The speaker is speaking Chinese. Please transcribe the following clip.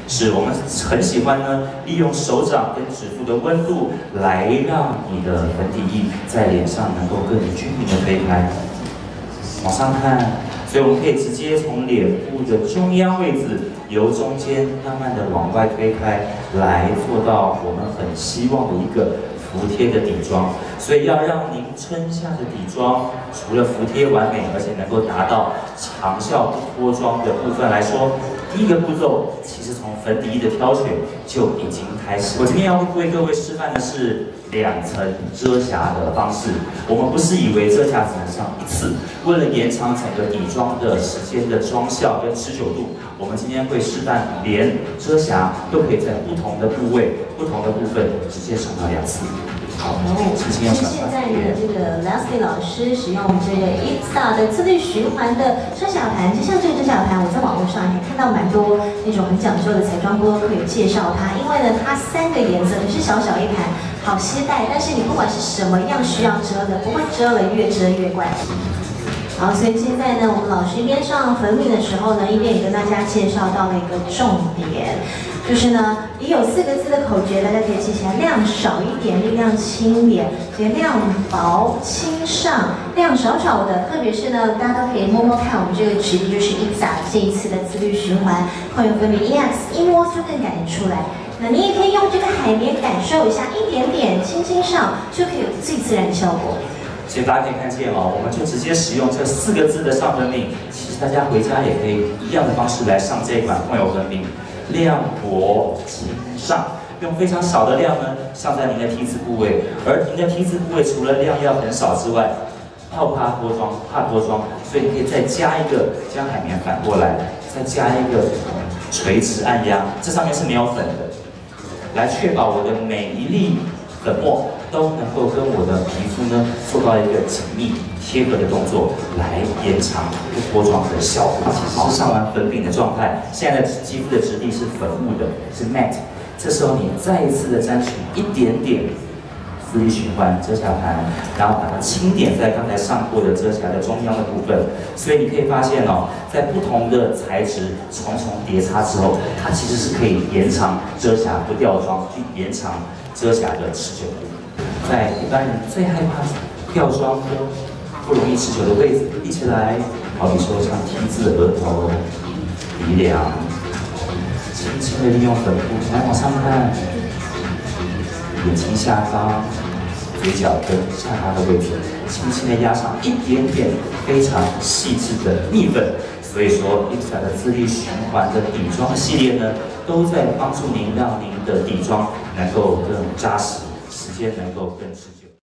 是我们很喜欢呢，利用手掌跟指腹的温度来让你的粉底液在脸上能够更均匀的推开。往上看，所以我们可以直接从脸部的中央位置，由中间慢慢的往外推开，来做到我们很希望的一个服帖的底妆。所以要让您春夏的底妆，除了服帖完美，而且能够达到长效不脱妆的部分来说，第一个步骤其实从粉底液的挑选就已经开始。我今天要为各位示范的是2层遮瑕的方式。我们不是以为遮瑕只能上1次，为了延长整个底妆的时间的妆效跟持久度，我们今天会示范连遮瑕都可以在不同的部位、不同的部分直接上到2次。好， 其实现在呢，这个 Leslie 老师使用这个 IPSA 的自律循环的遮瑕盘，就像这个遮瑕盘，我在网络上也看到蛮多那种很讲究的彩妆播客有介绍它，因为呢，它3个颜色，可是小小一盘，好携带，但是你不管是什么样需要遮的，不会遮了越遮越怪。好，所以现在呢，我们老师一边上粉饼的时候呢，一边也跟大家介绍到了一个重点。就是呢，也有4个字的口诀，大家可以记起来：量少一点，力量轻点。所以量薄轻上，量少少的。特别是呢，大家都可以摸摸看我们这个质地，就是 IPSA 这一次的自律循环控油粉饼 EX， 一摸就更感觉出来。那你也可以用这个海绵感受一下，一点点轻轻上，就可以有最自然的效果。 所以大家可以看见哦，我们就直接使用这4个字的上粉饼。其实大家回家也可以一样的方式来上这一款控油粉饼。量薄轻上，用非常少的量呢，上在您的 T 字部位，而您的 T 字部位除了量要很少之外，怕脱妆，所以你可以再加一个，将海绵反过来，再加一个垂直按压，这上面是没有粉的，来确保我的每一粒粉末都能够跟我的皮肤呢做到一个紧密贴合的动作，来延长不脱妆的效果。其实是上完粉饼的状态，现在的肌肤的质地是粉雾的，是 matte。这时候你再一次的沾取一点点自律循环遮瑕盘，然后把它轻点在刚才上过的遮瑕的中央的部分。所以你可以发现哦，在不同的材质重重叠擦之后，它其实是可以延长遮瑕不掉妆，去延长遮瑕的持久度。在一般人最害怕掉妆跟不容易持久的位置，立起来，好比说像 T 字的额头、鼻梁，轻轻的利用粉扑来往上看，眼睛下方、嘴角跟下巴的位置，轻轻的压上一点点非常细致的蜜粉。所以说 IPSA 的自律循环的底妆系列呢，都在帮助您让您的底妆能够更扎实，时间能够更持久。